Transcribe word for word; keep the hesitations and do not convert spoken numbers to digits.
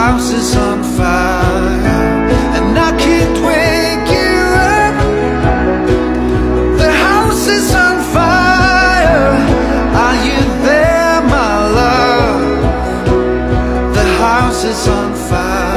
house is on fire, and I can't wake you up. The house is on fire. Are you there, my love? The house is on fire.